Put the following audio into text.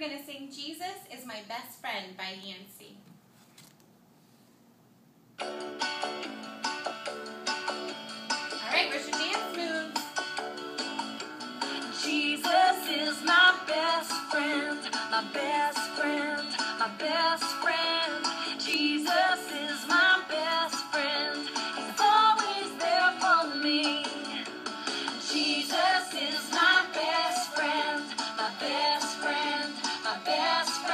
going to sing Jesus is My Best Friend by Yancey. Alright, where's your dance moves? Jesus is my best friend, my best friend, my best friend. Jesus is my best friend. He's always there for me. Jesus is my best friend, my best friend, my best friend.